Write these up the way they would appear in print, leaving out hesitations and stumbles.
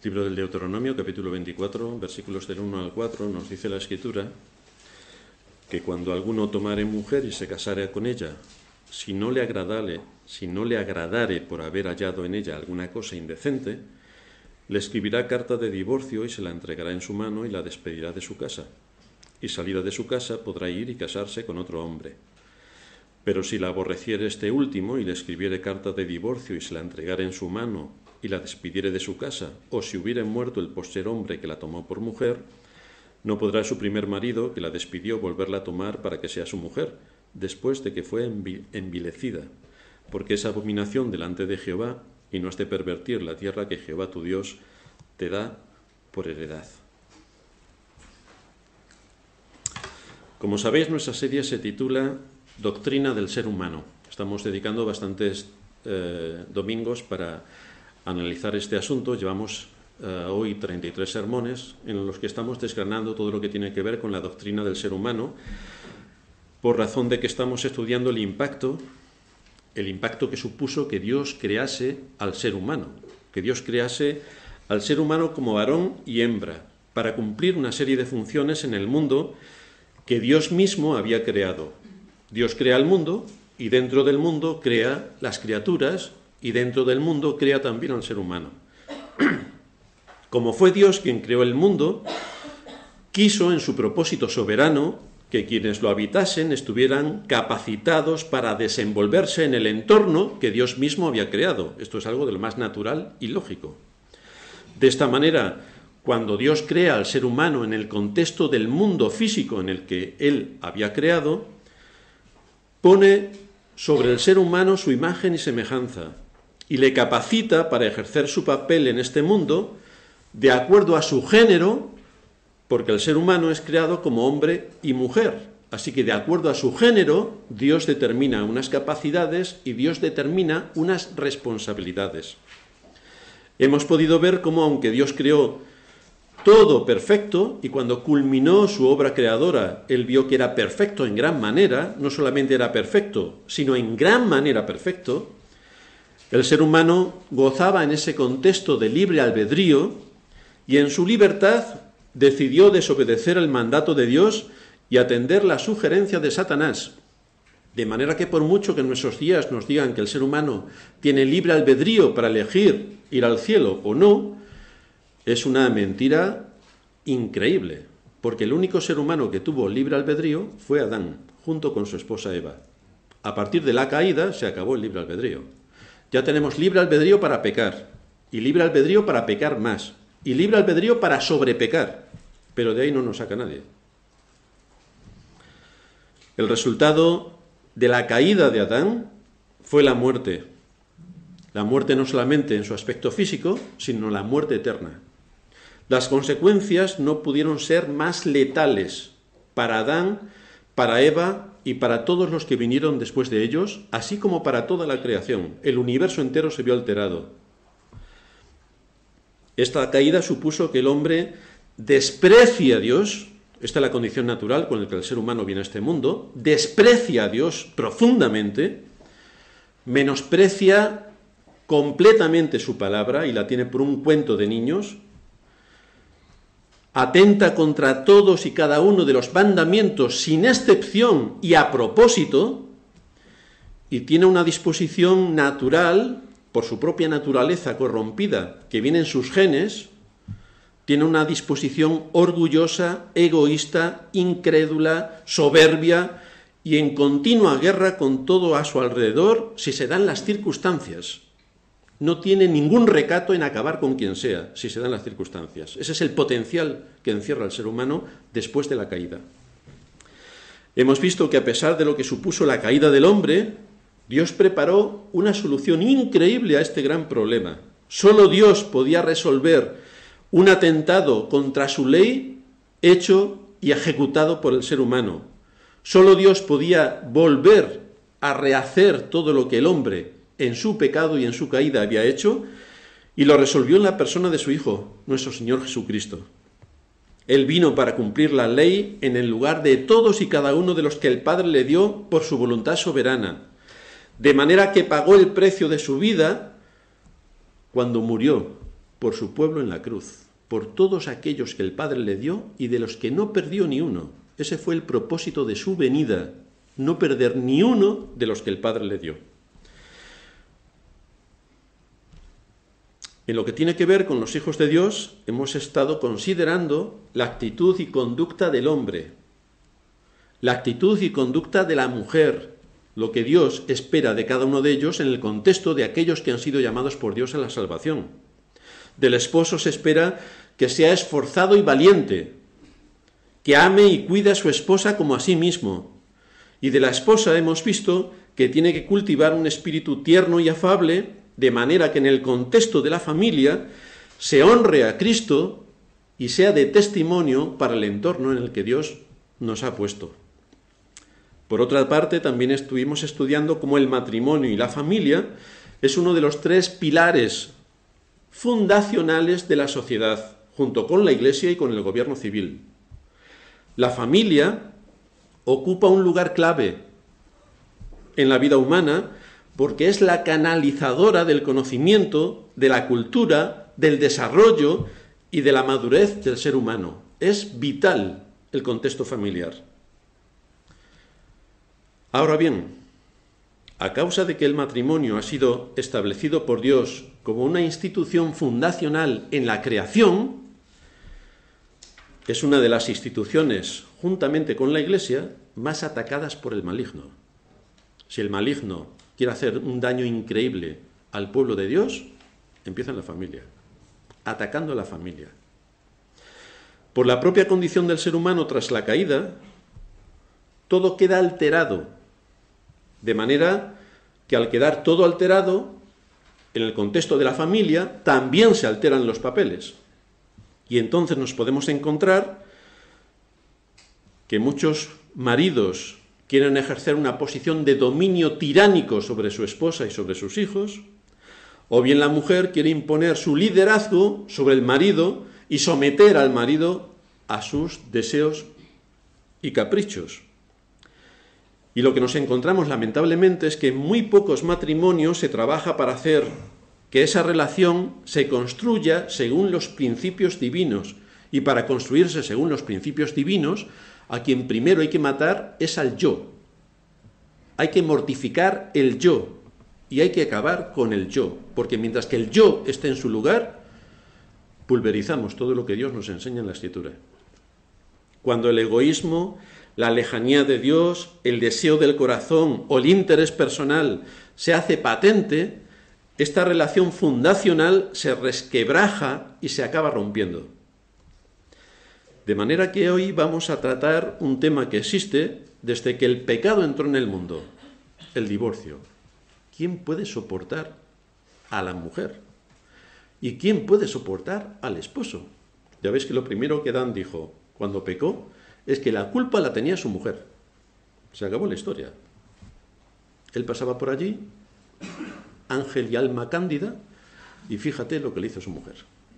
Libro del Deuteronomio, capítulo 24, versículos del 1 al 4, nos dice la Escritura que cuando alguno tomare mujer y se casare con ella, si no le agradare por haber hallado en ella alguna cosa indecente, le escribirá carta de divorcio y se la entregará en su mano y la despedirá de su casa. Y salida de su casa podrá ir y casarse con otro hombre. Pero si la aborreciere este último y le escribiere carta de divorcio y se la entregare en su mano y la despidiere de su casa, o si hubiere muerto el postrer hombre que la tomó por mujer, no podrá su primer marido, que la despidió, volverla a tomar para que sea su mujer, después de que fue envilecida, porque es abominación delante de Jehová, y no has de pervertir la tierra que Jehová tu Dios te da por heredad. Como sabéis, nuestra serie se titula Doctrina del ser humano. Estamos dedicando bastantes domingos para analizar este asunto. Llevamos hoy 33 sermones en los que estamos desgranando todo lo que tiene que ver con la doctrina del ser humano, por razón de que estamos estudiando el impacto que supuso que Dios crease al ser humano, como varón y hembra, para cumplir una serie de funciones en el mundo que Dios mismo había creado. Dios crea el mundo y dentro del mundo crea las criaturas y dentro del mundo crea también al ser humano. Como fue Dios quien creó el mundo, quiso en su propósito soberano que quienes lo habitasen estuvieran capacitados para desenvolverse en el entorno que Dios mismo había creado. Esto es algo de lo más natural y lógico. De esta manera, cuando Dios crea al ser humano en el contexto del mundo físico en el que Él había creado, pone sobre el ser humano su imagen y semejanza y le capacita para ejercer su papel en este mundo de acuerdo a su género, porque el ser humano es creado como hombre y mujer. Así que de acuerdo a su género, Dios determina unas capacidades y Dios determina unas responsabilidades. Hemos podido ver cómo, aunque Dios creó todo perfecto, y cuando culminó su obra creadora, Él vio que era perfecto en gran manera, no solamente era perfecto, sino en gran manera perfecto, el ser humano gozaba en ese contexto de libre albedrío y en su libertad decidió desobedecer el mandato de Dios y atender la sugerencia de Satanás. De manera que por mucho que en nuestros días nos digan que el ser humano tiene libre albedrío para elegir ir al cielo o no, es una mentira increíble, porque el único ser humano que tuvo libre albedrío fue Adán, junto con su esposa Eva. A partir de la caída se acabó el libre albedrío. Ya tenemos libre albedrío para pecar, y libre albedrío para pecar más, y libre albedrío para sobrepecar, pero de ahí no nos saca nadie. El resultado de la caída de Adán fue la muerte. La muerte no solamente en su aspecto físico, sino la muerte eterna. Las consecuencias no pudieron ser más letales para Adán, para Eva y para todos los que vinieron después de ellos, así como para toda la creación. El universo entero se vio alterado. Esta caída supuso que el hombre desprecia a Dios. Esta es la condición natural con la que el ser humano viene a este mundo. Desprecia a Dios profundamente, menosprecia completamente su palabra y la tiene por un cuento de niños, atenta contra todos y cada uno de los mandamientos sin excepción y a propósito, y tiene una disposición natural, por su propia naturaleza corrompida, que viene en sus genes, tiene una disposición orgullosa, egoísta, incrédula, soberbia y en continua guerra con todo a su alrededor si se dan las circunstancias. No tiene ningún recato en acabar con quien sea, si se dan las circunstancias. Ese es el potencial que encierra el ser humano después de la caída. Hemos visto que a pesar de lo que supuso la caída del hombre, Dios preparó una solución increíble a este gran problema. Solo Dios podía resolver un atentado contra su ley hecho y ejecutado por el ser humano. Solo Dios podía volver a rehacer todo lo que el hombre en su pecado y en su caída había hecho, y lo resolvió en la persona de su Hijo, nuestro Señor Jesucristo. Él vino para cumplir la ley en el lugar de todos y cada uno de los que el Padre le dio por su voluntad soberana, de manera que pagó el precio de su vida cuando murió por su pueblo en la cruz, por todos aquellos que el Padre le dio y de los que no perdió ni uno. Ese fue el propósito de su venida, no perder ni uno de los que el Padre le dio. En lo que tiene que ver con los hijos de Dios, hemos estado considerando la actitud y conducta del hombre, la actitud y conducta de la mujer, lo que Dios espera de cada uno de ellos en el contexto de aquellos que han sido llamados por Dios a la salvación. Del esposo se espera que sea esforzado y valiente, que ame y cuide a su esposa como a sí mismo. Y de la esposa hemos visto que tiene que cultivar un espíritu tierno y afable, de manera que en el contexto de la familia se honre a Cristo y sea de testimonio para el entorno en el que Dios nos ha puesto. Por otra parte, también estuvimos estudiando cómo el matrimonio y la familia es uno de los 3 pilares fundacionales de la sociedad, junto con la Iglesia y con el gobierno civil. La familia ocupa un lugar clave en la vida humana porque es la canalizadora del conocimiento, de la cultura, del desarrollo y de la madurez del ser humano. Es vital el contexto familiar. Ahora bien, a causa de que el matrimonio ha sido establecido por Dios como una institución fundacional en la creación, es una de las instituciones, juntamente con la Iglesia, más atacadas por el maligno. Si el maligno quiere hacer un daño increíble al pueblo de Dios, empieza en la familia, atacando a la familia. Por la propia condición del ser humano tras la caída, todo queda alterado, de manera que al quedar todo alterado, en el contexto de la familia, también se alteran los papeles. Y entonces nos podemos encontrar que muchos maridos quieren ejercer una posición de dominio tiránico sobre su esposa y sobre sus hijos, o bien la mujer quiere imponer su liderazgo sobre el marido y someter al marido a sus deseos y caprichos. Y lo que nos encontramos lamentablemente es que en muy pocos matrimonios se trabaja para hacer que esa relación se construya según los principios divinos. Y para construirse según los principios divinos, a quien primero hay que matar es al yo. Hay que mortificar el yo y hay que acabar con el yo, porque mientras que el yo esté en su lugar, pulverizamos todo lo que Dios nos enseña en la Escritura. Cuando el egoísmo, la lejanía de Dios, el deseo del corazón o el interés personal se hace patente, esta relación fundacional se resquebraja y se acaba rompiendo. De manera que hoy vamos a tratar un tema que existe desde que el pecado entró en el mundo, el divorcio. ¿Quién puede soportar a la mujer? ¿Y quién puede soportar al esposo? Ya veis que lo primero que Adán dijo cuando pecó es que la culpa la tenía su mujer. Se acabó la historia. Él pasaba por allí, ángel y alma cándida, y fíjate lo que le hizo su mujer.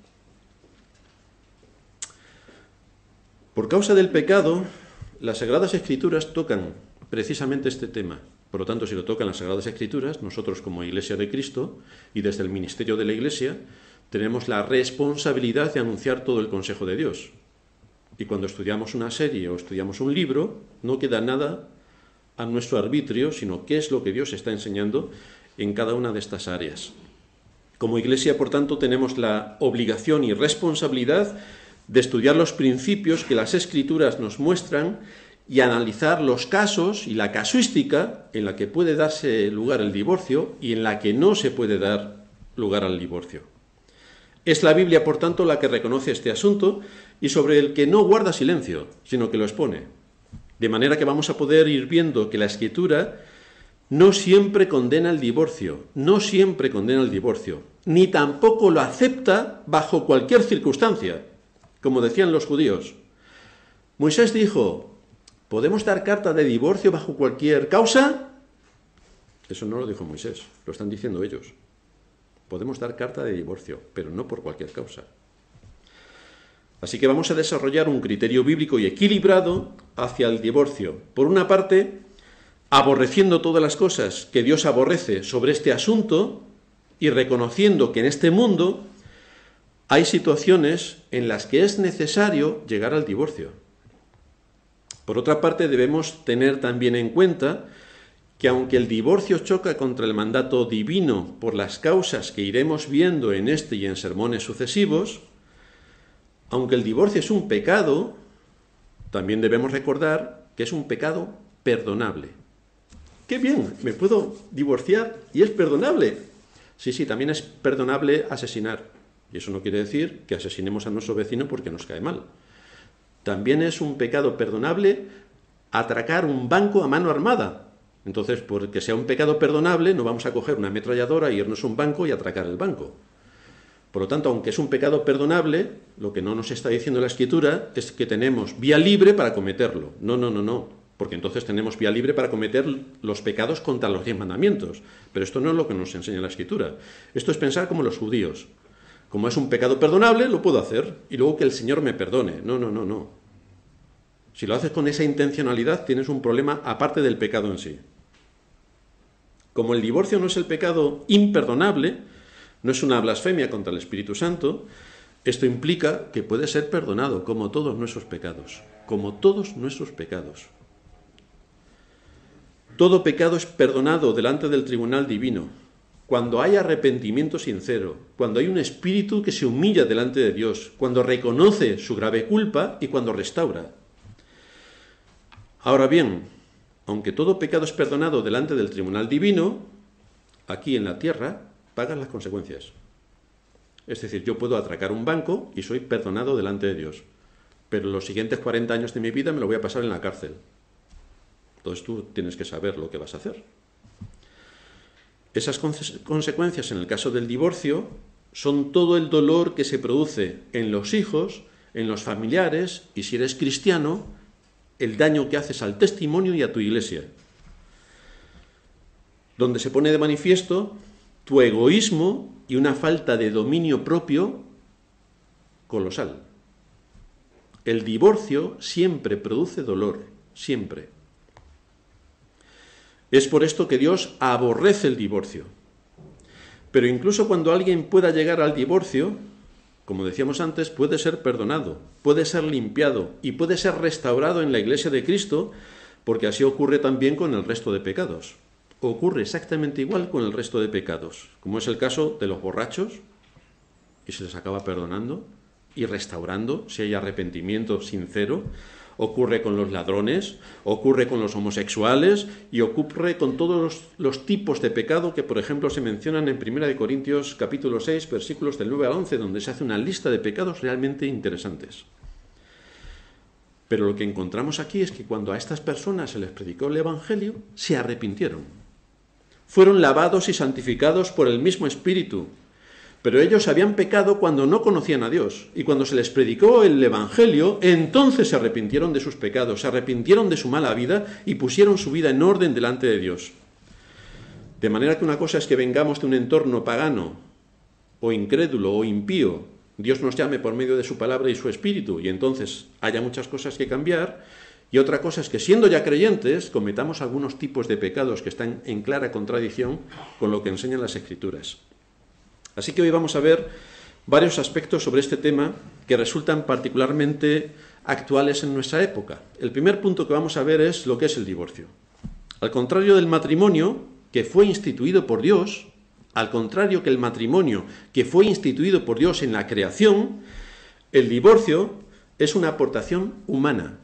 Por causa del pecado, las Sagradas Escrituras tocan precisamente este tema. Por lo tanto, si lo tocan las Sagradas Escrituras, nosotros como Iglesia de Cristo y desde el ministerio de la Iglesia, tenemos la responsabilidad de anunciar todo el consejo de Dios. Y cuando estudiamos una serie o estudiamos un libro, no queda nada a nuestro arbitrio, sino qué es lo que Dios está enseñando en cada una de estas áreas. Como Iglesia, por tanto, tenemos la obligación y responsabilidad de estudiar los principios que las Escrituras nos muestran y analizar los casos y la casuística en la que puede darse lugar el divorcio y en la que no se puede dar lugar al divorcio. Es la Biblia, por tanto, la que reconoce este asunto y sobre el que no guarda silencio, sino que lo expone. De manera que vamos a poder ir viendo que la Escritura no siempre condena el divorcio, ni tampoco lo acepta bajo cualquier circunstancia, como decían los judíos. Moisés dijo, ¿podemos dar carta de divorcio bajo cualquier causa? Eso no lo dijo Moisés, lo están diciendo ellos. Podemos dar carta de divorcio, pero no por cualquier causa. Así que vamos a desarrollar un criterio bíblico y equilibrado hacia el divorcio. Por una parte, aborreciendo todas las cosas que Dios aborrece sobre este asunto y reconociendo que en este mundo hay situaciones en las que es necesario llegar al divorcio. Por otra parte, debemos tener también en cuenta que aunque el divorcio choca contra el mandato divino por las causas que iremos viendo en este y en sermones sucesivos, aunque el divorcio es un pecado, también debemos recordar que es un pecado perdonable. ¡Qué bien! Me puedo divorciar y es perdonable. Sí, también es perdonable asesinar. Y eso no quiere decir que asesinemos a nuestro vecino porque nos cae mal. También es un pecado perdonable atracar un banco a mano armada. Entonces, porque sea un pecado perdonable, no vamos a coger una ametralladora, irnos a un banco y atracar el banco. Por lo tanto, aunque es un pecado perdonable, lo que no nos está diciendo la Escritura es que tenemos vía libre para cometerlo. No, porque entonces tenemos vía libre para cometer los pecados contra los 10 mandamientos. Pero esto no es lo que nos enseña la Escritura. Esto es pensar como los judíos. Como es un pecado perdonable, lo puedo hacer, y luego que el Señor me perdone. No. Si lo haces con esa intencionalidad, tienes un problema aparte del pecado en sí. Como el divorcio no es el pecado imperdonable, no es una blasfemia contra el Espíritu Santo, esto implica que puede ser perdonado, como todos nuestros pecados. Como todos nuestros pecados. Todo pecado es perdonado delante del tribunal divino. Cuando hay arrepentimiento sincero, cuando hay un espíritu que se humilla delante de Dios, cuando reconoce su grave culpa y cuando restaura. Ahora bien, aunque todo pecado es perdonado delante del tribunal divino, aquí en la tierra pagan las consecuencias. Es decir, yo puedo atracar un banco y soy perdonado delante de Dios, pero los siguientes 40 años de mi vida me lo voy a pasar en la cárcel. Entonces tú tienes que saber lo que vas a hacer. Esas consecuencias en el caso del divorcio son todo el dolor que se produce en los hijos, en los familiares y, si eres cristiano, el daño que haces al testimonio y a tu iglesia. Donde se pone de manifiesto tu egoísmo y una falta de dominio propio colosal. El divorcio siempre produce dolor, siempre. Es por esto que Dios aborrece el divorcio. Pero incluso cuando alguien pueda llegar al divorcio, como decíamos antes, puede ser perdonado, puede ser limpiado y puede ser restaurado en la Iglesia de Cristo, porque así ocurre también con el resto de pecados. Ocurre exactamente igual con el resto de pecados, como es el caso de los borrachos, y se les acaba perdonando y restaurando si hay arrepentimiento sincero. Ocurre con los ladrones, ocurre con los homosexuales y ocurre con todos los tipos de pecado que, por ejemplo, se mencionan en 1 Corintios capítulo 6, versículos del 9 al 11, donde se hace una lista de pecados realmente interesantes. Pero lo que encontramos aquí es que cuando a estas personas se les predicó el Evangelio, se arrepintieron. Fueron lavados y santificados por el mismo Espíritu. Pero ellos habían pecado cuando no conocían a Dios. Y cuando se les predicó el Evangelio, entonces se arrepintieron de sus pecados, se arrepintieron de su mala vida y pusieron su vida en orden delante de Dios. De manera que una cosa es que vengamos de un entorno pagano, o incrédulo, o impío. Dios nos llame por medio de su palabra y su Espíritu, y entonces haya muchas cosas que cambiar. Y otra cosa es que, siendo ya creyentes, cometamos algunos tipos de pecados que están en clara contradicción con lo que enseñan las Escrituras. Así que hoy vamos a ver varios aspectos sobre este tema que resultan particularmente actuales en nuestra época. El primer punto que vamos a ver es lo que es el divorcio. Al contrario del matrimonio, que fue instituido por Dios, al contrario que el matrimonio que fue instituido por Dios en la creación, el divorcio es una aportación humana.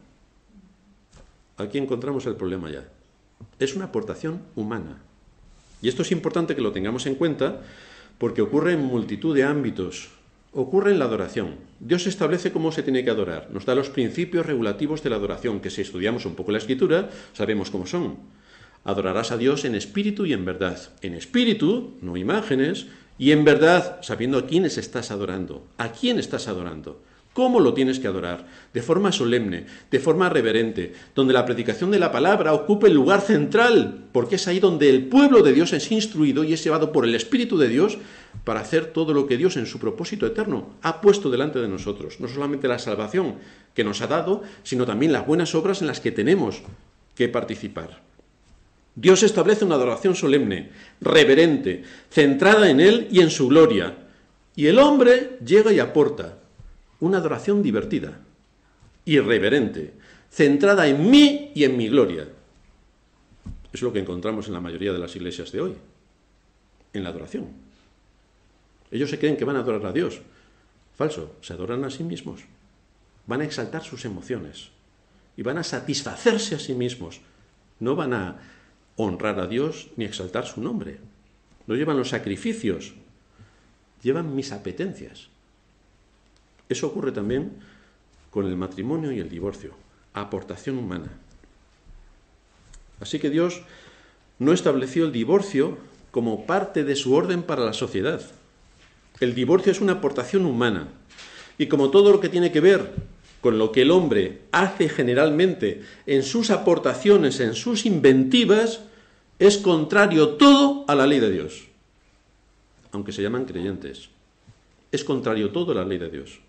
Aquí encontramos el problema ya. Es una aportación humana. Y esto es importante que lo tengamos en cuenta, porque ocurre en multitud de ámbitos. Ocurre en la adoración. Dios establece cómo se tiene que adorar. Nos da los principios regulativos de la adoración, que si estudiamos un poco la Escritura, sabemos cómo son. Adorarás a Dios en espíritu y en verdad. En espíritu, no imágenes, y en verdad, sabiendo a quiénes estás adorando. ¿A quién estás adorando? ¿Cómo lo tienes que adorar? De forma solemne, de forma reverente, donde la predicación de la palabra ocupe el lugar central, porque es ahí donde el pueblo de Dios es instruido y es llevado por el Espíritu de Dios para hacer todo lo que Dios en su propósito eterno ha puesto delante de nosotros. No solamente la salvación que nos ha dado, sino también las buenas obras en las que tenemos que participar. Dios establece una adoración solemne, reverente, centrada en Él y en su gloria. Y el hombre llega y aporta una adoración divertida, irreverente, centrada en mí y en mi gloria. Es lo que encontramos en la mayoría de las iglesias de hoy, en la adoración. Ellos se creen que van a adorar a Dios. Falso, se adoran a sí mismos. Van a exaltar sus emociones y van a satisfacerse a sí mismos. No van a honrar a Dios ni exaltar su nombre. No llevan los sacrificios, llevan mis apetencias. Eso ocurre también con el matrimonio y el divorcio, aportación humana. Así que Dios no estableció el divorcio como parte de su orden para la sociedad. El divorcio es una aportación humana. Y como todo lo que tiene que ver con lo que el hombre hace generalmente en sus aportaciones, en sus inventivas, es contrario todo a la ley de Dios. Aunque se llaman creyentes. Es contrario todo a la ley de Dios.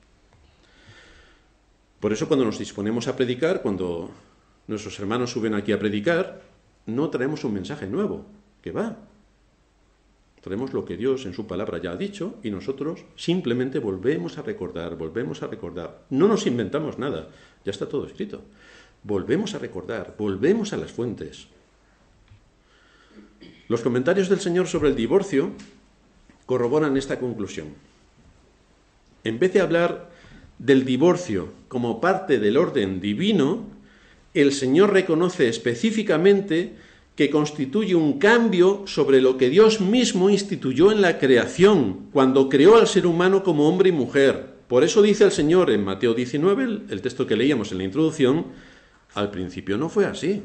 Por eso cuando nos disponemos a predicar, cuando nuestros hermanos suben aquí a predicar, no traemos un mensaje nuevo, que va. Traemos lo que Dios en su palabra ya ha dicho y nosotros simplemente volvemos a recordar. No nos inventamos nada, ya está todo escrito. Volvemos a recordar, volvemos a las fuentes. Los comentarios del Señor sobre el divorcio corroboran esta conclusión. En vez de hablar del divorcio como parte del orden divino, el Señor reconoce específicamente que constituye un cambio sobre lo que Dios mismo instituyó en la creación, cuando creó al ser humano como hombre y mujer. Por eso dice el Señor en Mateo 19, el texto que leíamos en la introducción, al principio no fue así.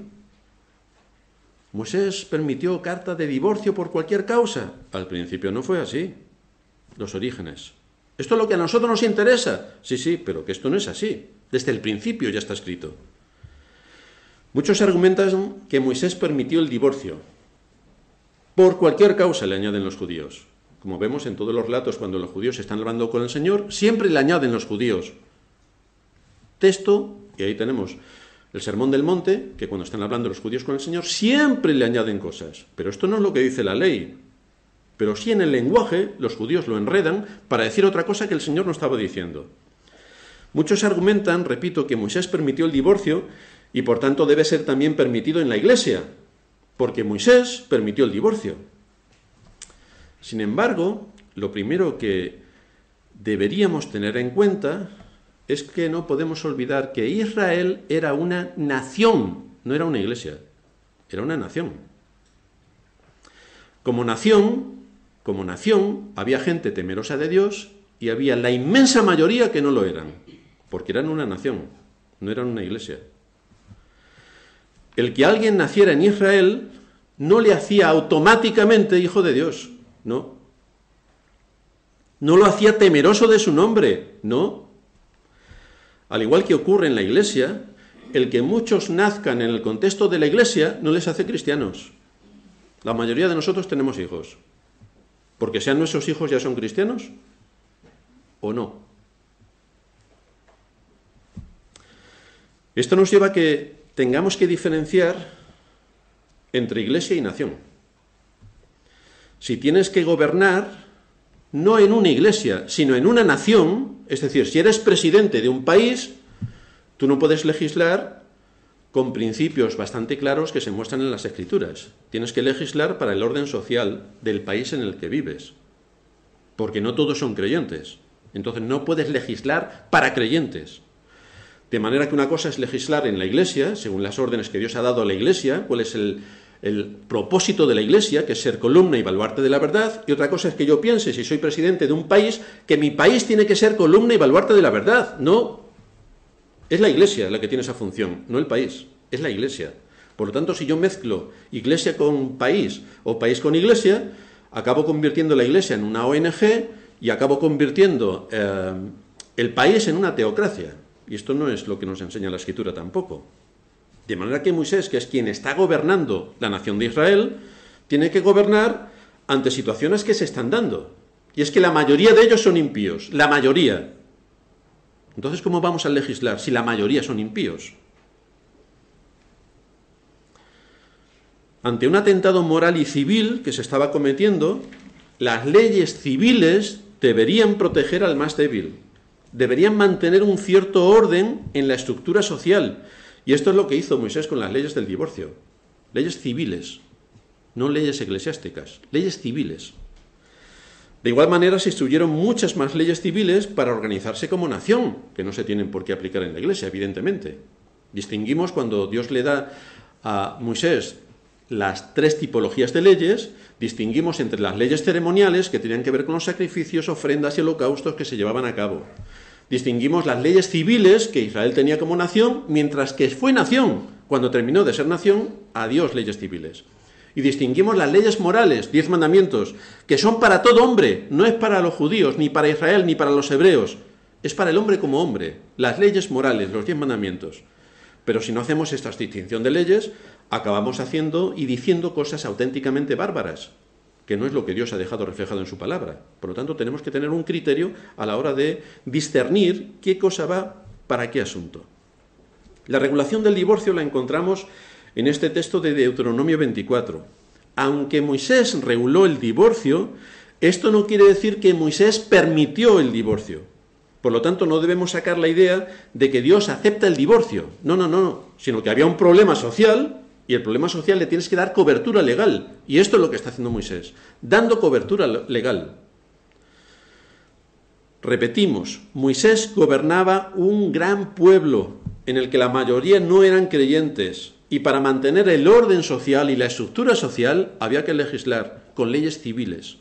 Moisés permitió carta de divorcio por cualquier causa. Al principio no fue así. Los orígenes. ¿Esto es lo que a nosotros nos interesa? Sí, pero que esto no es así. Desde el principio ya está escrito. Muchos argumentan que Moisés permitió el divorcio. Por cualquier causa, le añaden los judíos. Como vemos en todos los relatos cuando los judíos están hablando con el Señor, siempre le añaden los judíos. Texto, y ahí tenemos el Sermón del Monte, que cuando están hablando los judíos con el Señor, siempre le añaden cosas. Pero esto no es lo que dice la ley. Pero sí en el lenguaje, los judíos lo enredan para decir otra cosa que el Señor no estaba diciendo. Muchos argumentan, repito, que Moisés permitió el divorcio y por tanto debe ser también permitido en la Iglesia, porque Moisés permitió el divorcio. Sin embargo, lo primero que deberíamos tener en cuenta es que no podemos olvidar que Israel era una nación, no era una iglesia, era una nación. Como nación, había gente temerosa de Dios y había la inmensa mayoría que no lo eran, porque eran una nación, no eran una iglesia. El que alguien naciera en Israel no le hacía automáticamente hijo de Dios, no. No lo hacía temeroso de su nombre, no. Al igual que ocurre en la iglesia, el que muchos nazcan en el contexto de la iglesia no les hace cristianos. La mayoría de nosotros tenemos hijos. ¿Porque sean nuestros hijos ya son cristianos? ¿O no? Esto nos lleva a que tengamos que diferenciar entre iglesia y nación. Si tienes que gobernar, no en una iglesia, sino en una nación, es decir, si eres presidente de un país, tú no puedes legislar con principios bastante claros que se muestran en las Escrituras. Tienes que legislar para el orden social del país en el que vives, porque no todos son creyentes. Entonces no puedes legislar para creyentes. De manera que una cosa es legislar en la Iglesia, según las órdenes que Dios ha dado a la Iglesia, cuál es el propósito de la Iglesia, que es ser columna y baluarte de la verdad, y otra cosa es que yo piense, si soy presidente de un país, que mi país tiene que ser columna y baluarte de la verdad. No, es la Iglesia la que tiene esa función, no el país, es la Iglesia. Por lo tanto, si yo mezclo Iglesia con país o país con Iglesia, acabo convirtiendo la Iglesia en una ONG y acabo convirtiendo el país en una teocracia. Y esto no es lo que nos enseña la Escritura tampoco. De manera que Moisés, que es quien está gobernando la nación de Israel, tiene que gobernar ante situaciones que se están dando. Y es que la mayoría de ellos son impíos, la mayoría. Entonces, ¿cómo vamos a legislar si la mayoría son impíos? Ante un atentado moral y civil que se estaba cometiendo, las leyes civiles deberían proteger al más débil, deberían mantener un cierto orden en la estructura social. Y esto es lo que hizo Moisés con las leyes del divorcio. Leyes civiles, no leyes eclesiásticas, leyes civiles. De igual manera se instituyeron muchas más leyes civiles para organizarse como nación, que no se tienen por qué aplicar en la Iglesia, evidentemente. Distinguimos cuando Dios le da a Moisés las 3 tipologías de leyes, distinguimos entre las leyes ceremoniales, que tenían que ver con los sacrificios, ofrendas y holocaustos que se llevaban a cabo. Distinguimos las leyes civiles que Israel tenía como nación, mientras que fue nación. Cuando terminó de ser nación, adiós leyes civiles. Y distinguimos las leyes morales, 10 mandamientos, que son para todo hombre, no es para los judíos, ni para Israel, ni para los hebreos. Es para el hombre como hombre, las leyes morales, los 10 mandamientos. Pero si no hacemos esta distinción de leyes, acabamos haciendo y diciendo cosas auténticamente bárbaras, que no es lo que Dios ha dejado reflejado en su palabra. Por lo tanto, tenemos que tener un criterio a la hora de discernir qué cosa va para qué asunto. La regulación del divorcio la encontramos en este texto de Deuteronomio 24. Aunque Moisés reguló el divorcio, esto no quiere decir que Moisés permitió el divorcio. Por lo tanto, no debemos sacar la idea de que Dios acepta el divorcio. No, sino que había un problema social y el problema social le tienes que dar cobertura legal. Y esto es lo que está haciendo Moisés, dando cobertura legal. Repetimos, Moisés gobernaba un gran pueblo en el que la mayoría no eran creyentes, y para mantener el orden social y la estructura social había que legislar con leyes civiles.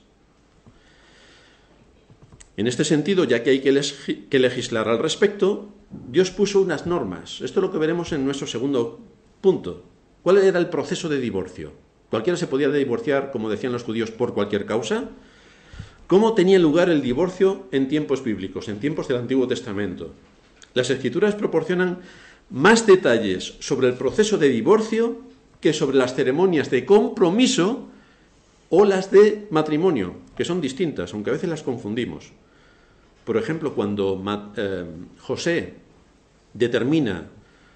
En este sentido, ya que hay que legislar al respecto, Dios puso unas normas. Esto es lo que veremos en nuestro segundo punto. ¿Cuál era el proceso de divorcio? ¿Cualquiera se podía divorciar, como decían los judíos, por cualquier causa? ¿Cómo tenía lugar el divorcio en tiempos bíblicos, en tiempos del Antiguo Testamento? Las Escrituras proporcionan más detalles sobre el proceso de divorcio que sobre las ceremonias de compromiso o las de matrimonio, que son distintas, aunque a veces las confundimos. Por ejemplo, cuando José determina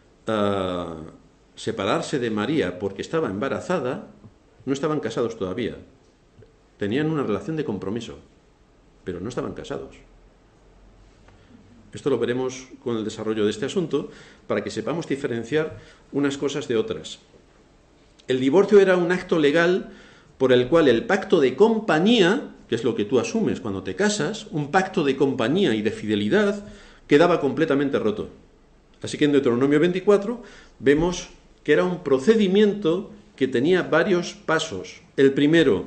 separarse de María porque estaba embarazada, no estaban casados todavía. Tenían una relación de compromiso, pero no estaban casados. Esto lo veremos con el desarrollo de este asunto para que sepamos diferenciar unas cosas de otras. El divorcio era un acto legal por el cual el pacto de compañía, que es lo que tú asumes cuando te casas, un pacto de compañía y de fidelidad, quedaba completamente roto. Así que en Deuteronomio 24 vemos que era un procedimiento que tenía varios pasos. El primero,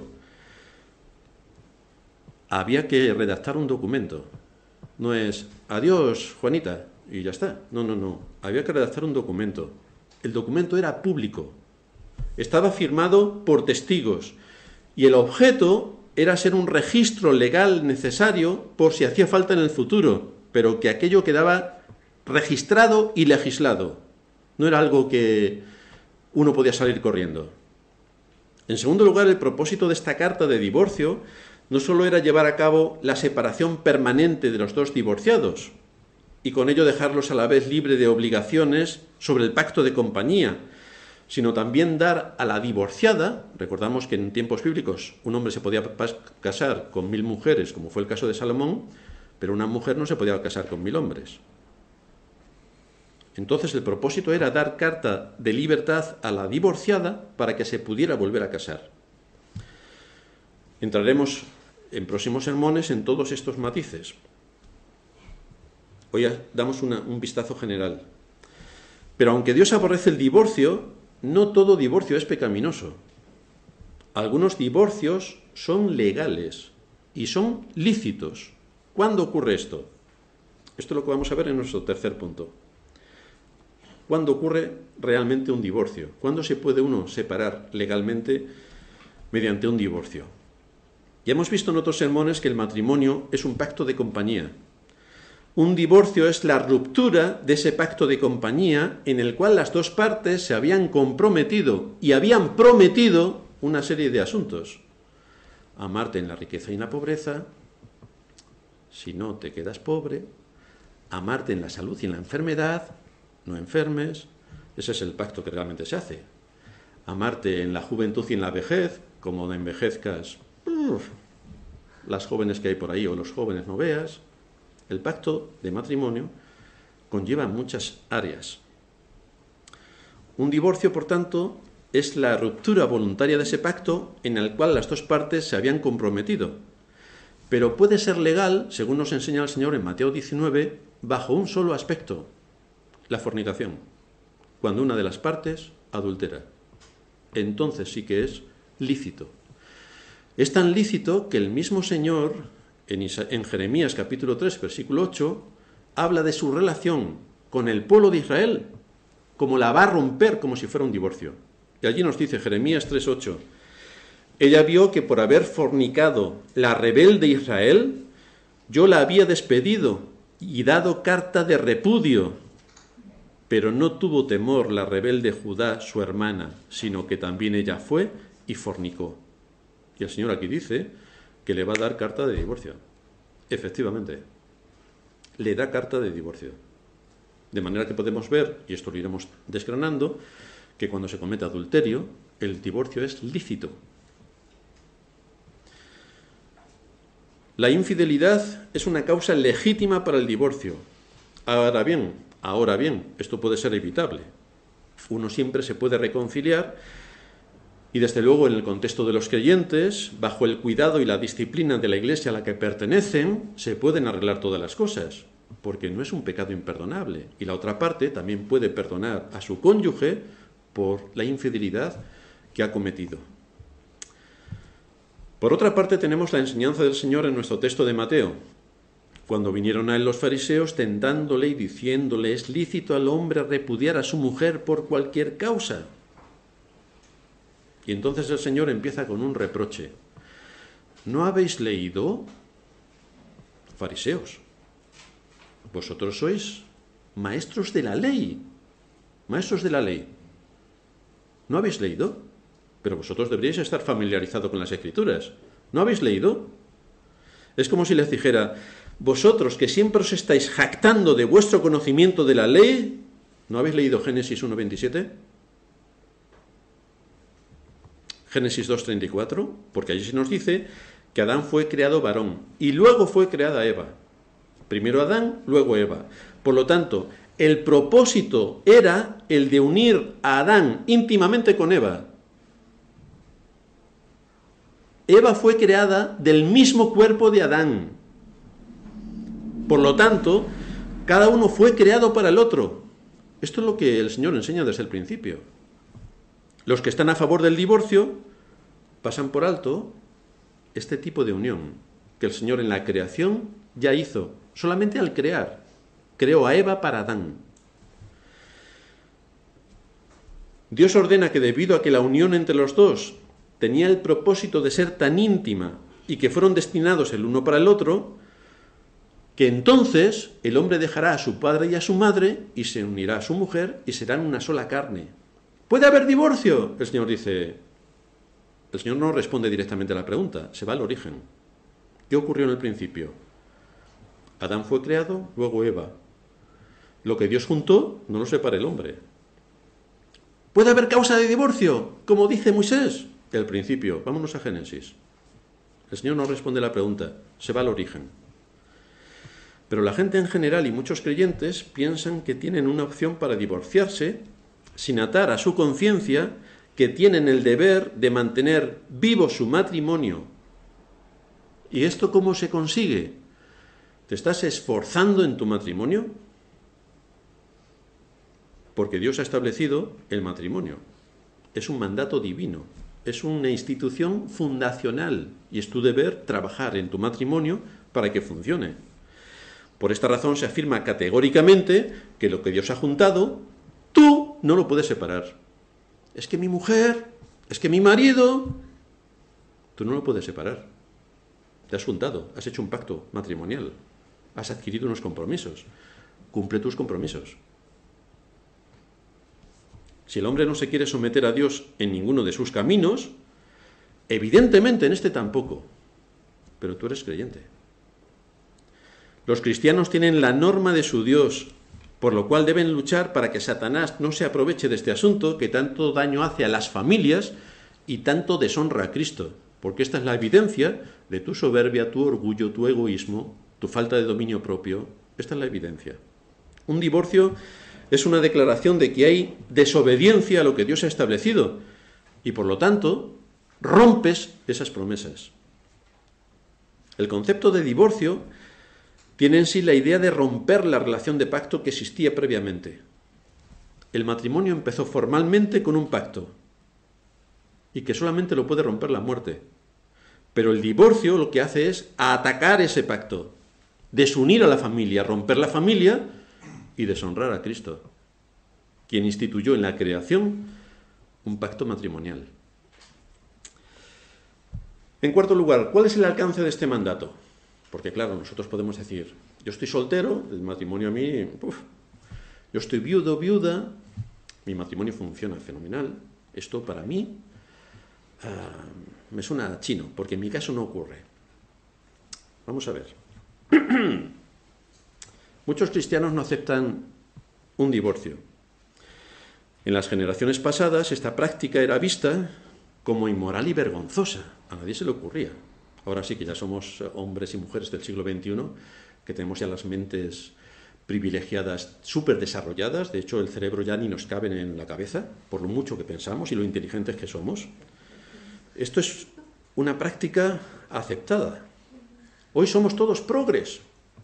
había que redactar un documento. No es, adiós, Juanita, y ya está. No. Había que redactar un documento. El documento era público. Estaba firmado por testigos. Y el objeto era ser un registro legal necesario por si hacía falta en el futuro, pero que aquello quedaba registrado y legislado. No era algo que uno podía salir corriendo. En segundo lugar, el propósito de esta carta de divorcio no solo era llevar a cabo la separación permanente de los dos divorciados y con ello dejarlos a la vez libre de obligaciones sobre el pacto de compañía, sino también dar a la divorciada, recordamos que en tiempos bíblicos un hombre se podía casar con 1000 mujeres, como fue el caso de Salomón, pero una mujer no se podía casar con 1000 hombres. Entonces el propósito era dar carta de libertad a la divorciada para que se pudiera volver a casar. Entraremos en próximos sermones en todos estos matices. Hoy damos un vistazo general. Pero aunque Dios aborrece el divorcio, no todo divorcio es pecaminoso. Algunos divorcios son legales y son lícitos. ¿Cuándo ocurre esto? Esto es lo que vamos a ver en nuestro tercer punto. ¿Cuándo ocurre realmente un divorcio? ¿Cuándo se puede uno separar legalmente mediante un divorcio? Ya hemos visto en otros sermones que el matrimonio es un pacto de compañía. Un divorcio es la ruptura de ese pacto de compañía en el cual las dos partes se habían comprometido y habían prometido una serie de asuntos. Amarte en la riqueza y en la pobreza, si no te quedas pobre. Amarte en la salud y en la enfermedad, no enfermes. Ese es el pacto que realmente se hace. Amarte en la juventud y en la vejez, como no envejezcas. las jóvenes que hay por ahí o los jóvenes no veas, el pacto de matrimonio conlleva muchas áreas. Un divorcio, por tanto, es la ruptura voluntaria de ese pacto en el cual las dos partes se habían comprometido. Pero puede ser legal, según nos enseña el Señor en Mateo 19, bajo un solo aspecto, la fornicación, cuando una de las partes adultera. Entonces sí que es lícito. Es tan lícito que el mismo Señor, en Jeremías capítulo 3, versículo 8, habla de su relación con el pueblo de Israel, como la va a romper como si fuera un divorcio. Y allí nos dice Jeremías 3:8, ella vio que por haber fornicado la rebelde Israel, yo la había despedido y dado carta de repudio, pero no tuvo temor la rebelde Judá, su hermana, sino que también ella fue y fornicó. Y el Señor aquí dice que le va a dar carta de divorcio. Efectivamente, le da carta de divorcio. De manera que podemos ver, y esto lo iremos desgranando, que cuando se comete adulterio, el divorcio es lícito. La infidelidad es una causa legítima para el divorcio. Ahora bien, esto puede ser evitable. Uno siempre se puede reconciliar y desde luego en el contexto de los creyentes, bajo el cuidado y la disciplina de la Iglesia a la que pertenecen, se pueden arreglar todas las cosas, porque no es un pecado imperdonable. Y la otra parte también puede perdonar a su cónyuge por la infidelidad que ha cometido. Por otra parte, tenemos la enseñanza del Señor en nuestro texto de Mateo, cuando vinieron a él los fariseos tentándole y diciéndole, ¿es lícito al hombre repudiar a su mujer por cualquier causa? Y entonces el Señor empieza con un reproche. ¿No habéis leído, fariseos? Vosotros sois maestros de la ley. Maestros de la ley. ¿No habéis leído? Pero vosotros deberíais estar familiarizados con las Escrituras. ¿No habéis leído? Es como si les dijera, vosotros que siempre os estáis jactando de vuestro conocimiento de la ley, ¿no habéis leído Génesis 1:27? Génesis 2:34, porque allí se nos dice que Adán fue creado varón y luego fue creada Eva. Primero Adán, luego Eva. Por lo tanto, el propósito era el de unir a Adán íntimamente con Eva. Eva fue creada del mismo cuerpo de Adán. Por lo tanto, cada uno fue creado para el otro. Esto es lo que el Señor enseña desde el principio. Los que están a favor del divorcio pasan por alto este tipo de unión que el Señor en la creación ya hizo. Solamente al crear, creó a Eva para Adán. Dios ordena que debido a que la unión entre los dos tenía el propósito de ser tan íntima y que fueron destinados el uno para el otro, que entonces el hombre dejará a su padre y a su madre y se unirá a su mujer y serán una sola carne. ¿Puede haber divorcio? El Señor dice. El Señor no responde directamente a la pregunta, se va al origen. ¿Qué ocurrió en el principio? Adán fue creado, luego Eva. Lo que Dios juntó, no lo separa el hombre. ¿Puede haber causa de divorcio? Como dice Moisés. El principio. Vámonos a Génesis. El Señor no responde a la pregunta, se va al origen. Pero la gente en general y muchos creyentes piensan que tienen una opción para divorciarse sin atar a su conciencia que tienen el deber de mantener vivo su matrimonio. ¿Y esto cómo se consigue? ¿Te estás esforzando en tu matrimonio? Porque Dios ha establecido el matrimonio. Es un mandato divino. Es una institución fundacional y es tu deber trabajar en tu matrimonio para que funcione. Por esta razón se afirma categóricamente que lo que Dios ha juntado, tú no lo puedes separar. Es que mi mujer, es que mi marido, tú no lo puedes separar. Te has juntado, has hecho un pacto matrimonial, has adquirido unos compromisos. Cumple tus compromisos. Si el hombre no se quiere someter a Dios en ninguno de sus caminos, evidentemente en este tampoco, pero tú eres creyente. Los cristianos tienen la norma de su Dios, por lo cual deben luchar para que Satanás no se aproveche de este asunto que tanto daño hace a las familias y tanto deshonra a Cristo. porque esta es la evidencia de tu soberbia, tu orgullo, tu egoísmo, tu falta de dominio propio. Esta es la evidencia. Un divorcio es una declaración de que hay desobediencia a lo que Dios ha establecido y, por lo tanto, rompes esas promesas. El concepto de divorcio tiene en sí la idea de romper la relación de pacto que existía previamente. El matrimonio empezó formalmente con un pacto y que solamente lo puede romper la muerte. Pero el divorcio lo que hace es atacar ese pacto, desunir a la familia, romper la familia y deshonrar a Cristo, quien instituyó en la creación un pacto matrimonial. En cuarto lugar, ¿cuál es el alcance de este mandato? Porque claro, nosotros podemos decir, yo estoy soltero, el matrimonio a mí, yo estoy viudo, viuda, mi matrimonio funciona fenomenal, esto para mí me suena chino, porque en mi caso no ocurre. Vamos a ver. Muchos cristianos no aceptan un divorcio. En las generaciones pasadas esta práctica era vista como inmoral y vergonzosa. A nadie se le ocurría. Ahora sí que ya somos hombres y mujeres del siglo XXI, que tenemos ya las mentes privilegiadas, súper desarrolladas. De hecho, el cerebro ya ni nos cabe en la cabeza, por lo mucho que pensamos y lo inteligentes que somos. Esto es una práctica aceptada. Hoy somos todos progres.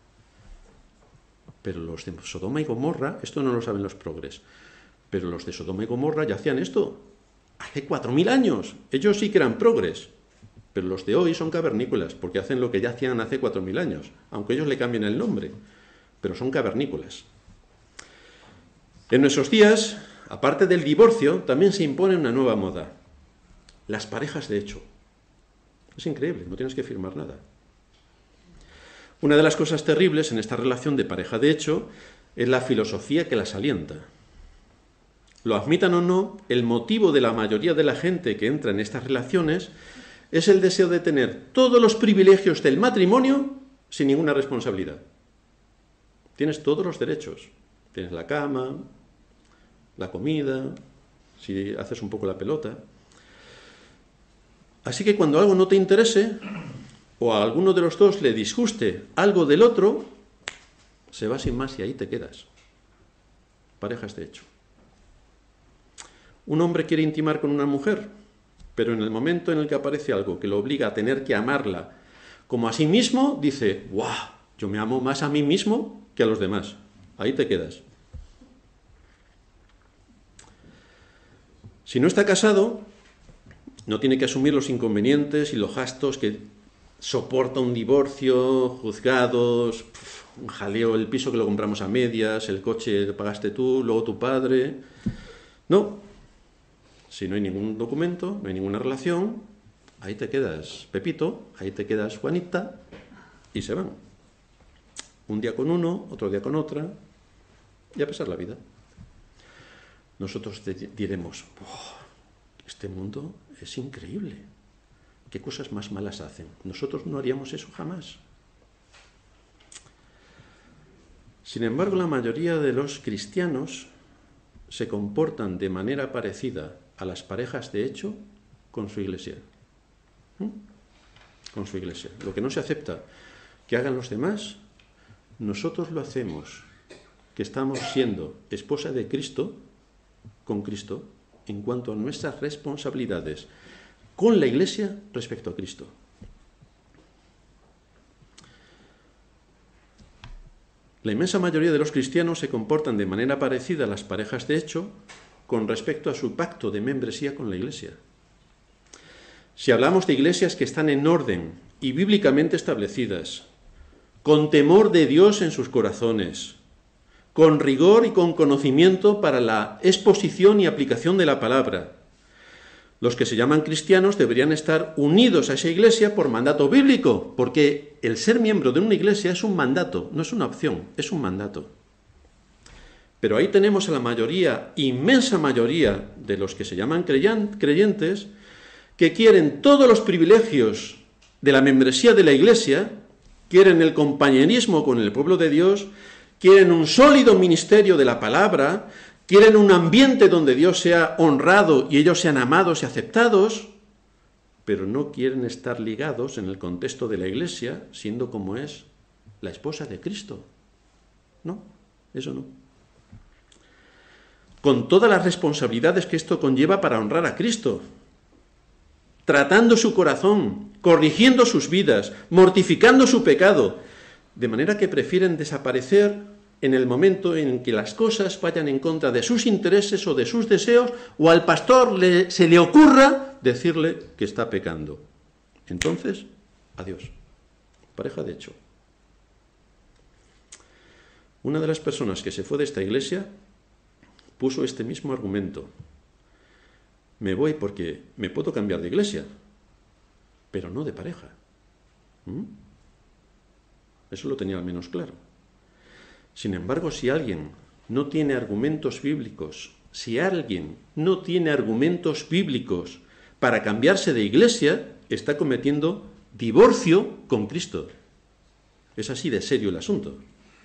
Pero los de Sodoma y Gomorra, esto no lo saben los progres, pero los de Sodoma y Gomorra ya hacían esto hace 4000 años. Ellos sí que eran progres, pero los de hoy son cavernícolas, porque hacen lo que ya hacían hace 4000 años, aunque ellos le cambien el nombre, pero son cavernícolas. En nuestros días, aparte del divorcio, también se impone una nueva moda: las parejas de hecho. Es increíble, no tienes que firmar nada. Una de las cosas terribles en esta relación de pareja de hecho es la filosofía que las alienta. Lo admitan o no, el motivo de la mayoría de la gente que entra en estas relaciones es el deseo de tener todos los privilegios del matrimonio sin ninguna responsabilidad. Tienes todos los derechos. Tienes la cama, la comida, si haces un poco la pelota. Así que cuando algo no te interese, o a alguno de los dos le disguste algo del otro, se va sin más y ahí te quedas. Parejas de hecho. Un hombre quiere intimar con una mujer, pero en el momento en el que aparece algo que lo obliga a tener que amarla como a sí mismo, dice, ¡guau! Yo me amo más a mí mismo que a los demás. Ahí te quedas. Si no está casado, no tiene que asumir los inconvenientes y los gastos que soporta un divorcio, juzgados, un jaleo, el piso que lo compramos a medias, el coche que pagaste tú, luego tu padre. No. Si no hay ningún documento, no hay ninguna relación, ahí te quedas Pepito, ahí te quedas Juanita, y se van. Un día con uno, otro día con otra, y a pasar la vida. Nosotros diremos, este mundo es increíble. ¿Qué cosas más malas hacen? Nosotros no haríamos eso jamás. Sin embargo, la mayoría de los cristianos se comportan de manera parecida a las parejas de hecho con su iglesia. Con su iglesia. Lo que no se acepta que hagan los demás, nosotros lo hacemos, que estamos siendo esposa de Cristo, con Cristo, en cuanto a nuestras responsabilidades con la Iglesia respecto a Cristo. La inmensa mayoría de los cristianos se comportan de manera parecida a las parejas de hecho con respecto a su pacto de membresía con la Iglesia. Si hablamos de iglesias que están en orden y bíblicamente establecidas, con temor de Dios en sus corazones, con rigor y con conocimiento para la exposición y aplicación de la palabra, los que se llaman cristianos deberían estar unidos a esa iglesia por mandato bíblico, porque el ser miembro de una iglesia es un mandato, no es una opción, es un mandato. Pero ahí tenemos a la mayoría, inmensa mayoría, de los que se llaman creyentes, que quieren todos los privilegios de la membresía de la iglesia, quieren el compañerismo con el pueblo de Dios, quieren un sólido ministerio de la palabra, quieren un ambiente donde Dios sea honrado y ellos sean amados y aceptados, pero no quieren estar ligados en el contexto de la Iglesia, siendo como es la esposa de Cristo. No, eso no. Con todas las responsabilidades que esto conlleva para honrar a Cristo, tratando su corazón, corrigiendo sus vidas, mortificando su pecado, de manera que prefieren desaparecer en el momento en que las cosas vayan en contra de sus intereses o de sus deseos, o al pastor se le ocurra decirle que está pecando. Entonces, adiós. Pareja de hecho. Una de las personas que se fue de esta iglesia puso este mismo argumento. Me voy porque me puedo cambiar de iglesia, pero no de pareja. Eso lo tenía al menos claro. Sin embargo, si alguien no tiene argumentos bíblicos, para cambiarse de iglesia, está cometiendo divorcio con Cristo. Es así de serio el asunto.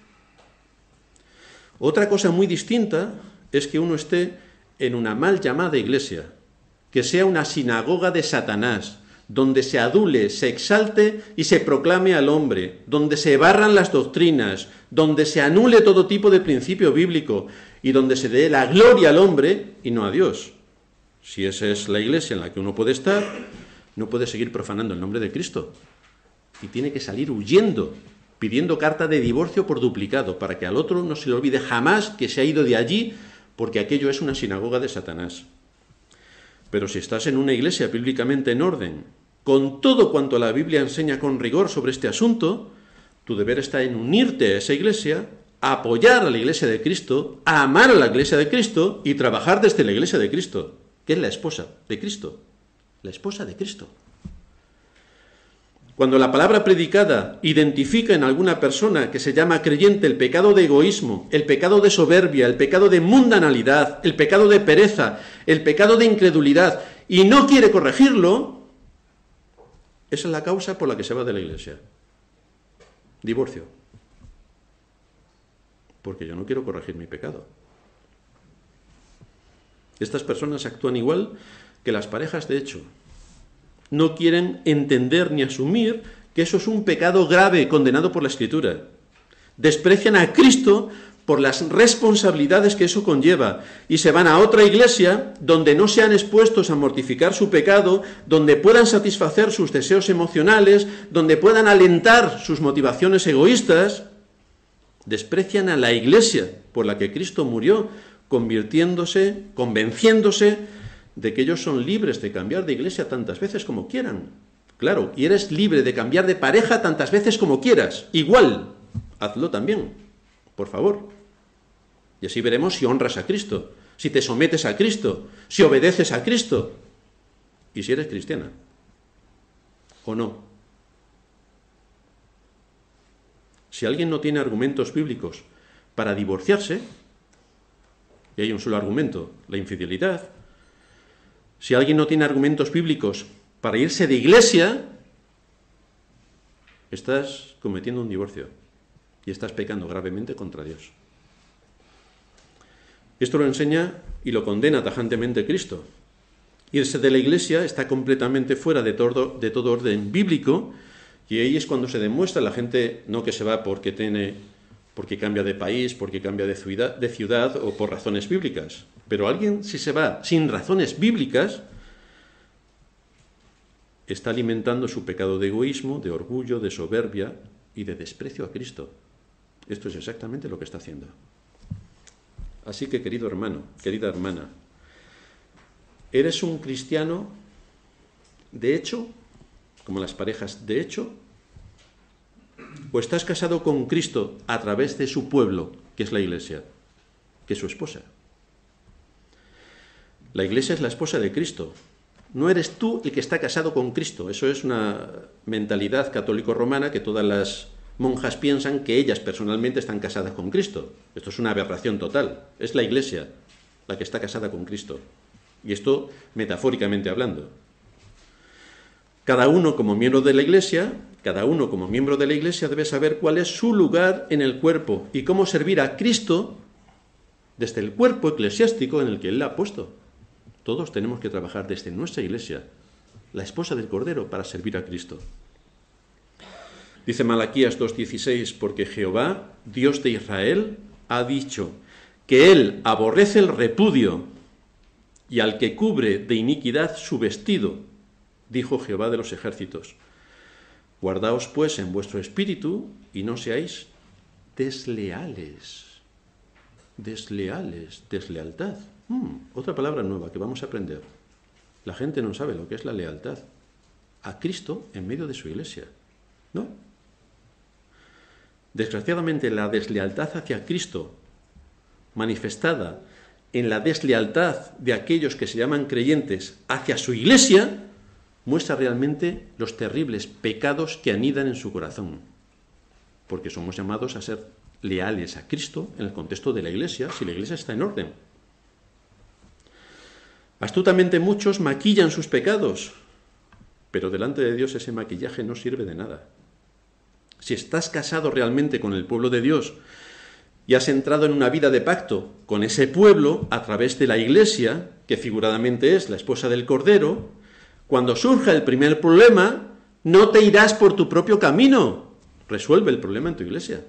Otra cosa muy distinta es que uno esté en una mal llamada iglesia, que sea una sinagoga de Satanás, donde se adule, se exalte y se proclame al hombre, donde se barran las doctrinas, donde se anule todo tipo de principio bíblico y donde se dé la gloria al hombre y no a Dios. Si esa es la iglesia en la que uno puede estar, no puede seguir profanando el nombre de Cristo y tiene que salir huyendo, pidiendo carta de divorcio por duplicado, para que al otro no se le olvide jamás que se ha ido de allí, porque aquello es una sinagoga de Satanás. Pero si estás en una iglesia bíblicamente en orden, con todo cuanto la Biblia enseña con rigor sobre este asunto, tu deber está en unirte a esa iglesia, a apoyar a la iglesia de Cristo, a amar a la iglesia de Cristo y trabajar desde la iglesia de Cristo, que es la esposa de Cristo. La esposa de Cristo. Cuando la palabra predicada identifica en alguna persona que se llama creyente el pecado de egoísmo, el pecado de soberbia, el pecado de mundanalidad, el pecado de pereza, el pecado de incredulidad, y no quiere corregirlo, esa es la causa por la que se va de la iglesia. Divorcio. Porque yo no quiero corregir mi pecado. Estas personas actúan igual que las parejas de hecho. No quieren entender ni asumir que eso es un pecado grave condenado por la Escritura. Desprecian a Cristo por las responsabilidades que eso conlleva y se van a otra iglesia donde no sean expuestos a mortificar su pecado, donde puedan satisfacer sus deseos emocionales, donde puedan alentar sus motivaciones egoístas. Desprecian a la iglesia por la que Cristo murió, convenciéndose de que ellos son libres de cambiar de iglesia tantas veces como quieran. Claro, y eres libre de cambiar de pareja tantas veces como quieras. Igual, hazlo también, por favor. Y así veremos si honras a Cristo, si te sometes a Cristo, si obedeces a Cristo y si eres cristiana o no. Si alguien no tiene argumentos bíblicos para divorciarse, y hay un solo argumento, la infidelidad. Si alguien no tiene argumentos bíblicos para irse de iglesia, estás cometiendo un divorcio y estás pecando gravemente contra Dios. Esto lo enseña y lo condena tajantemente Cristo. Irse de la iglesia está completamente fuera de todo orden bíblico, y ahí es cuando se demuestra la gente no que se va porque cambia de país, porque cambia de ciudad o por razones bíblicas. Pero alguien, si se va sin razones bíblicas, está alimentando su pecado de egoísmo, de orgullo, de soberbia y de desprecio a Cristo. Esto es exactamente lo que está haciendo. Así que, querido hermano, querida hermana, ¿eres un cristiano de hecho, como las parejas de hecho? ¿O estás casado con Cristo a través de su pueblo, que es la iglesia, que es su esposa? La iglesia es la esposa de Cristo. No eres tú el que está casado con Cristo. Eso es una mentalidad católico-romana que todas las monjas piensan que ellas personalmente están casadas con Cristo. Esto es una aberración total. Es la iglesia la que está casada con Cristo. Y esto metafóricamente hablando. Cada uno como miembro de la iglesia debe saber cuál es su lugar en el cuerpo y cómo servir a Cristo desde el cuerpo eclesiástico en el que Él la ha puesto. Todos tenemos que trabajar desde nuestra iglesia la esposa del Cordero, para servir a Cristo. Dice Malaquías 2:16, porque Jehová, Dios de Israel, ha dicho que él aborrece el repudio y al que cubre de iniquidad su vestido, dijo Jehová de los ejércitos. Guardaos pues en vuestro espíritu y no seáis desleales. Deslealtad. Otra palabra nueva que vamos a aprender. La gente no sabe lo que es la lealtad a Cristo en medio de su iglesia, ¿no? Desgraciadamente, la deslealtad hacia Cristo, manifestada en la deslealtad de aquellos que se llaman creyentes hacia su iglesia, muestra realmente los terribles pecados que anidan en su corazón. Porque somos llamados a ser leales a Cristo en el contexto de la iglesia, si la iglesia está en orden. Astutamente muchos maquillan sus pecados, pero delante de Dios ese maquillaje no sirve de nada. Si estás casado realmente con el pueblo de Dios y has entrado en una vida de pacto con ese pueblo a través de la iglesia, que figuradamente es la esposa del Cordero, cuando surja el primer problema, no te irás por tu propio camino. Resuelve el problema en tu iglesia.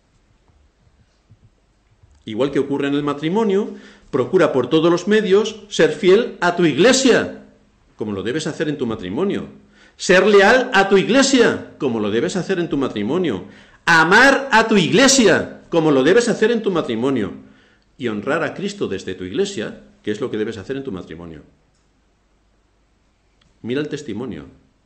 Igual que ocurre en el matrimonio, procura por todos los medios ser fiel a tu iglesia, como lo debes hacer en tu matrimonio. Ser leal a tu iglesia, como lo debes hacer en tu matrimonio. Amar a tu iglesia, como lo debes hacer en tu matrimonio. Y honrar a Cristo desde tu iglesia, que es lo que debes hacer en tu matrimonio. Mira el testimonio.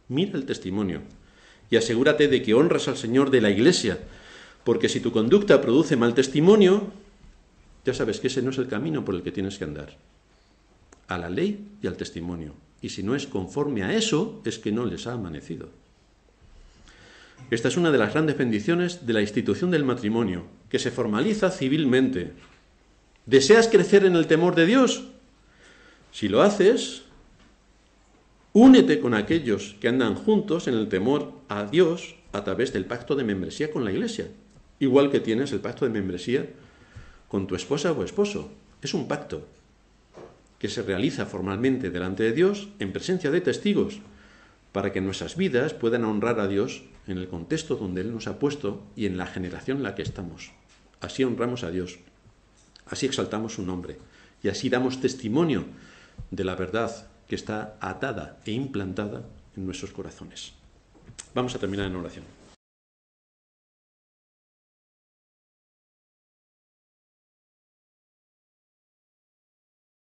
Y asegúrate de que honras al Señor de la iglesia, porque si tu conducta produce mal testimonio, ya sabes que ese no es el camino por el que tienes que andar. A la ley y al testimonio. Y si no es conforme a eso, es que no les ha amanecido. Esta es una de las grandes bendiciones de la institución del matrimonio, que se formaliza civilmente. ¿Deseas crecer en el temor de Dios? Si lo haces, únete con aquellos que andan juntos en el temor a Dios a través del pacto de membresía con la iglesia. Igual que tienes el pacto de membresía con tu esposa o esposo. Es un pacto que se realiza formalmente delante de Dios en presencia de testigos para que nuestras vidas puedan honrar a Dios en el contexto donde Él nos ha puesto y en la generación en la que estamos. Así honramos a Dios, así exaltamos su nombre y así damos testimonio de la verdad que está atada e implantada en nuestros corazones. Vamos a terminar en oración.